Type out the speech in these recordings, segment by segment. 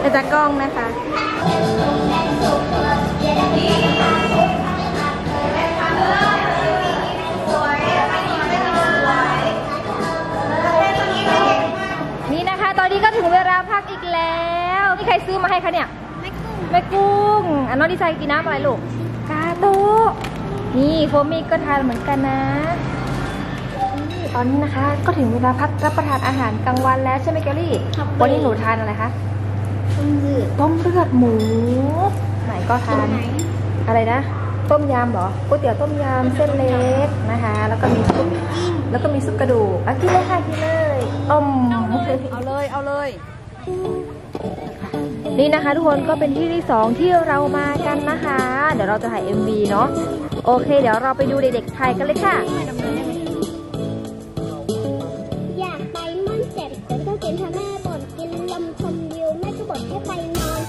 ตากล้องนะคะนี่นะคะตอนนี้ก็ถึงเวลาพักอีกแล้วนี่ใครซื้อมาให้คะเนี่ยแม่กุ้งอันน้องดีไซน์กินน้ำอะไรลูกกาโตนี่โฟมี่ก็ทานเหมือนกันนะตอนนี้นะคะก็ถึงเวลาพักรับประทานอาหารกลางวันแล้วใช่ไหมแกลลี่วันนี้หนูทานอะไรคะต้มเลือดหมูไหนก็ทานอะไรนะต้มยำเหรอก๋วยเตี๋ยวต้มยำเส้นเล็กนะคะแล้วก็มีซุปกระดูกกินเลยค่ะกินเลยเอาเลยนี่นะคะทุกคนก็เป็นที่ที่2ที่เรามากันนะคะเดี๋ยวเราจะถ่าย MV เนาะโอเคเดี๋ยวเราไปดูเด็กๆถ่ายกันเลยค่ะอยากไปม่อนแจ่มแต่ก็เกณฑ์ทำแม่บ่นกินลมชมวิวแม่ก็บ่นให้ไปนอน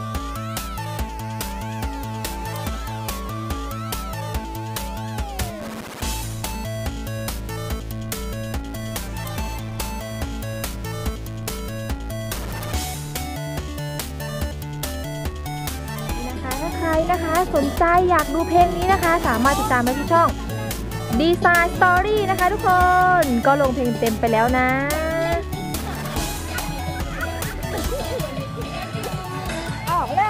ถ้าใครนะคะสนใจอยากดูเพลงนี้นะคะสามารถติดตามได้ที่ช่องDesign Story นะคะทุกคนก็ลงเพลงเต็มไปแล้วนะออกแล้ว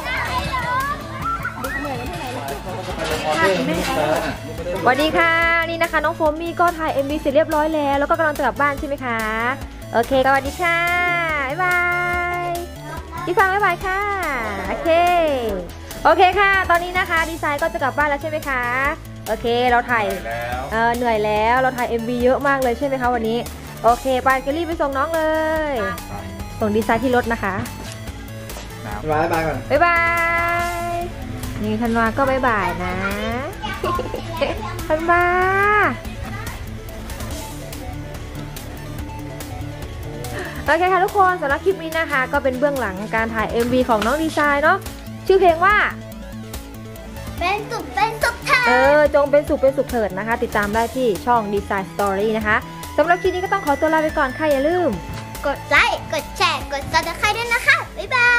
สวัสดีค่ะนี่นะคะน้องโฟมี่ก็ถ่าย MV เสร็จเรียบร้อยแล้วก็กำลังจะกลับบ้านใช่ไหมคะโอเคสวัสดีค่ะบ๊ายบายพี่ฟังบ๊ายบายค่ะโอเคค่ะตอนนี้นะคะดีไซน์ก็จะกลับบ้านแล้วใช่ไหมคะโอเคเราถ่ายเหนื่อยแล้วเราถ่าย MV เยอะมากเลยใช่ไหมคะวันนี้โอเคไปเกลลี่ไปส่งน้องเลยส่งดีไซน์ที่รถนะคะบ๊ายบายก่อนบ๊ายบายนี่ธันวาก็บ๊ายบายนะธันวาโอเคค่ะทุกคนสำหรับคลิปนี้นะคะก็เป็นเบื้องหลังการถ่าย MV ของน้องดีไซน์เนาะชื่อเพลงว่าเป็นสุขเถิดจงเป็นสุขเถิดนะคะติดตามได้ที่ช่อง Design Story นะคะสำหรับคลิปนี้ก็ต้องขอตัวลาไปก่อนค่ะอย่าลืมกดไลค์กดแชร์กด Subscribe ด้วยนะคะบ๊ายบาย